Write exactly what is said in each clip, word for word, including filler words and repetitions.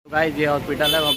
Guys ये hospital है।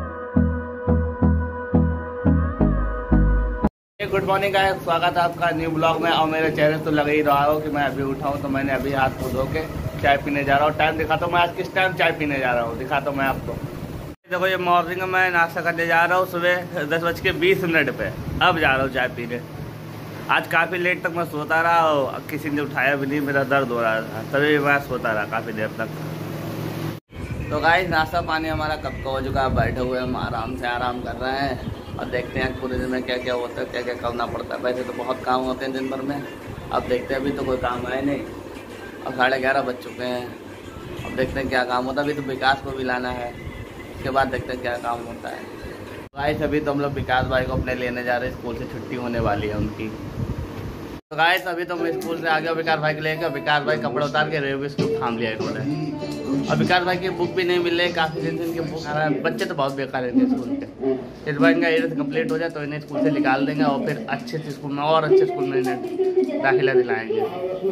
Good morning guys, स्वागत है आपका न्यू ब्लॉग में। और मेरे चेहरे तो लग ही रहा हो कि मैं अभी उठा हूँ, तो मैंने अभी हाथ धो धो के चाय पीने जा रहा हूँ। टाइम दिखाता हूँ मैं आज किस टाइम चाय पीने जा रहा हूँ, दिखाता हूँ मैं आपको। देखो ये मॉर्निंग में मैं नाश्ता करने जा रहा हूँ सुबह दस बज के बीस मिनट पे। अब जा रहा हूँ चाय पीने। आज काफ़ी लेट तक मैं सोता रहा और किसी ने उठाया भी नहीं, मेरा दर्द हो रहा था, तभी मैं सोता रहा काफ़ी देर तक। तो गाइस नाश्ता पानी हमारा कब का हो चुका है, बैठे हुए हम आराम से आराम कर रहे हैं और देखते हैं पूरे दिन में क्या क्या होता है, क्या क्या करना पड़ता है। वैसे तो बहुत काम होते हैं दिन भर में, अब देखते हैं। अभी तो कोई काम है नहीं और साढ़े ग्यारह बज चुके हैं। अब देखते हैं क्या काम होता है। अभी तो विकास को भी लाना है, उसके बाद देखते हैं क्या काम होता है। गाइस अभी तो हम लोग विकास भाई को अपने लेने जा रहे हैं, स्कूल से छुट्टी होने वाली है उनकी। तो गाइस अभी तो मैं स्कूल से आ गया विकास भाई को लेकर। विकास भाई कपड़े उतार के रेलवे स्कूल थाम लिया इन्होंने। और विकास भाई की बुक भी नहीं मिल रही, काफ़ी दिन से इनकी बुक आ रहा है। बच्चे तो बहुत बेकार रहते हैं स्कूल के। इस बार इनका एट्थ कंप्लीट हो जाए तो इन्हें स्कूल से निकाल देंगे और फिर अच्छे से स्कूल में और अच्छे स्कूल में इन्हें दाखिला दिलाएंगे।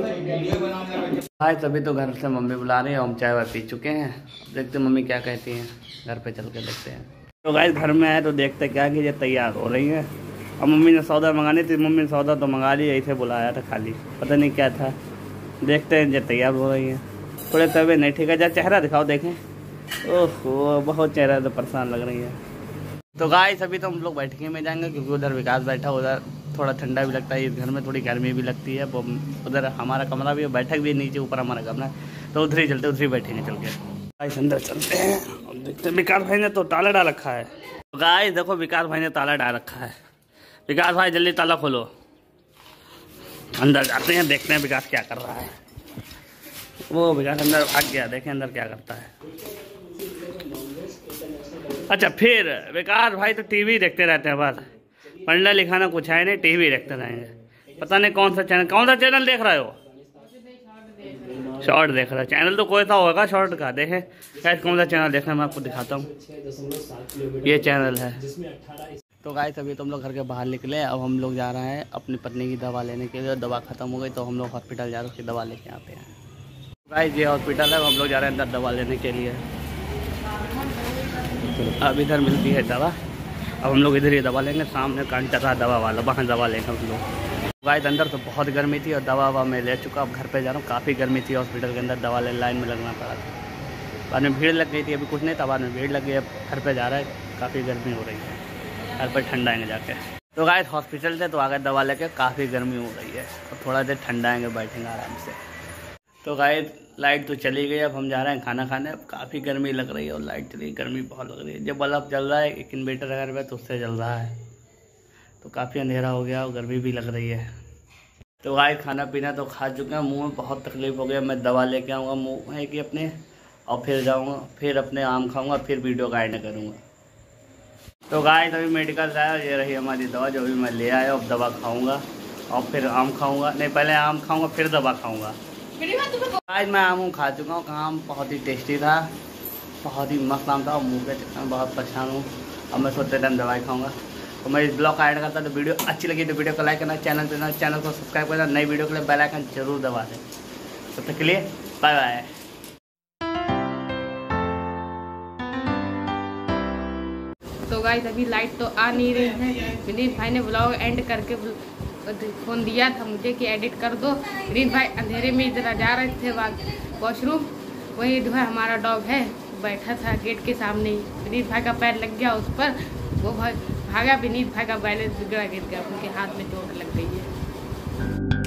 गाइस अभी तो घर से मम्मी बुला रही है, हम चाय वाय पी चुके हैं। देखते मम्मी क्या कहती हैं, घर पे चल के देखते हैं। तो गाइस घर में आए तो देखते क्या कि ये तैयार हो रही है। अब मम्मी ने सौदा मंगानी थी, मम्मी ने सौदा तो मंगा लिया, ऐसे बुलाया था खाली, पता नहीं क्या था। देखते हैं ये तैयार हो रही है। थोड़े तबे नहीं ठीक है, जरा चेहरा दिखाओ देखें। ओहो बहुत चेहरा तो परेशान लग रही है। तो गाइस अभी तो हम लोग बैठके में जाएंगे क्योंकि उधर विकास बैठा, उधर थोड़ा ठंडा भी लगता है, इस घर में थोड़ी गर्मी भी लगती है। उधर हमारा कमरा भी है, बैठक भी है नीचे, ऊपर हमारा कमरा है, तो उधर ही चलते उधर ही बैठेंगे चल के। गाइस अंदर चलते हैं और देखते हैं। विकास भाई ने तो ताला डाल रखा है। तो गाइस देखो विकास भाई ने ताला डाल रखा है। विकास भाई जल्दी ताला खोलो, अंदर जाते हैं, देखते हैं विकास क्या कर रहा है। वो विकास अंदर भाग गया, देखें अंदर क्या करता है। अच्छा फिर विकास भाई तो टीवी देखते रहते हैं, बस पढ़ना लिखाना कुछ है नहीं, टीवी देखते रहेंगे। पता नहीं कौन सा चैनल, कौन सा चैनल देख रहे हो? शॉर्ट देख रहा है। चैनल तो कोई सा होगा शॉर्ट का, देखें गाइस कौन सा चैनल देख रहे हैं, मैं आपको दिखाता हूँ। ये चैनल है। तो गाइस अभी तो हम लोग घर के बाहर निकले, अब हम लोग जा रहे हैं अपनी पत्नी की दवा लेने के लिए। दवा ख़त्म हो गई तो हम लोग हॉस्पिटल जा रहे हैं, उसकी दवा लेके आते हैं। गाइस ये हॉस्पिटल है, हम लोग जा रहे हैं अंदर दवा लेने के लिए। अब इधर मिलती है दवा, अब हम लोग इधर ही दवा लेंगे। सामने काउंटर रहा दवा वाला, वहाँ दवा लेंगे हम लोग। गाइस अंदर तो बहुत गर्मी थी और दवा ववा मैं ले चुका, अब घर पे जा रहा हूँ। काफ़ी गर्मी थी हॉस्पिटल के अंदर, दवा ले लाइन में लगना पड़ा था। बाद में भीड़ लग गई थी, अभी कुछ नहीं था, बाद में भीड़ लग गई। अब घर पे जा रहा है, काफ़ी गर्मी हो रही है, घर पर ठंडा आएंगे जाके। तो गाइस हॉस्पिटल से तो आ गए दवा लेके, काफ़ी गर्मी हो रही है और थोड़ा देर ठंडा आएंगे, बैठेंगे आराम से। तो गाइस लाइट तो चली गई, अब हम जा रहे हैं खाना खाने। अब काफ़ी गर्मी लग रही है और लाइट चली, गर्मी बहुत लग रही है। जब बल्ब जल रहा है एक इन्वर्टर अगर है तो उससे जल रहा है, तो काफ़ी अंधेरा हो गया और गर्मी भी लग रही है। तो गाइस खाना पीना तो खा चुके हैं, मुँह में बहुत तकलीफ़ हो गया। मैं दवा लेके आऊँगा मुँह है कि अपने, और फिर जाऊँगा, फिर अपने आम खाऊँगा, फिर वीडियो का एडिट करूँगा। तो गाइस अभी मेडिकल से आया, ये रही हमारी दवा जो भी मैं ले आया। अब दवा खाऊंगा और फिर आम खाऊंगा, नहीं पहले आम खाऊंगा फिर दवा खाऊंगा। गाइस मैं आम खा चुका हूँ, आम बहुत ही टेस्टी था, बहुत ही मस्त आम था और मुँह के चक्कर में बहुत परेशान हूँ। अब मैं सोचते टाइम दवाई खाऊंगा। तो मैं इस ब्लॉग का ऐड करता, तो वीडियो अच्छी लगी तो वीडियो को लाइक करना, चैनल पर चैनल को सब्सक्राइब करना, नई वीडियो के लिए बेल आइकन जरूर दबा दें। तब तक के लिए बाय बाय। तो गाइस अभी लाइट तो आ नहीं रही है। विनीत भाई ने ब्लॉग एंड करके फ़ोन दिया था मुझे कि एडिट कर दो। विनीत भाई अंधेरे में इधर जा रहे थे वॉशरूम, वही जो है हमारा डॉग है बैठा था गेट के सामने ही। विनीत भाई का पैर लग गया उस पर, वो भागा। विनीत भाई का बैलेंस बिगड़ा, गिर गया, उनके हाथ में चोट लग गई है।